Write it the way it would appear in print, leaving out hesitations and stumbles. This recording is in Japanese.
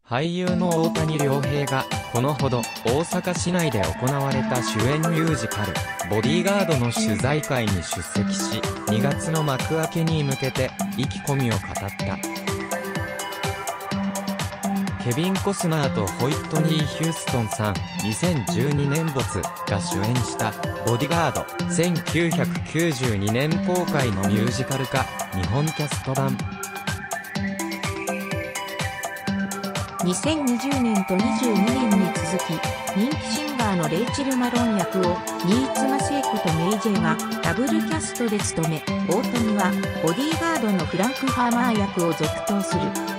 俳優の大谷亮平が、このほど、大阪市内で行われた主演ミュージカル、ボディーガードの取材会に出席し、2月の幕開けに向けて、意気込みを語った。ケビン・コスナーとホイットニー・ヒューストンさん、2012年没が主演した、ボディーガード、1992年公開のミュージカル化、日本キャスト版。 2020年と22年に続き、人気シンガーのレイチェル・マロン役を新妻聖子とメイ・ジェイがダブルキャストで務め、大谷はボディーガードのフランク・ハーマー役を続投する。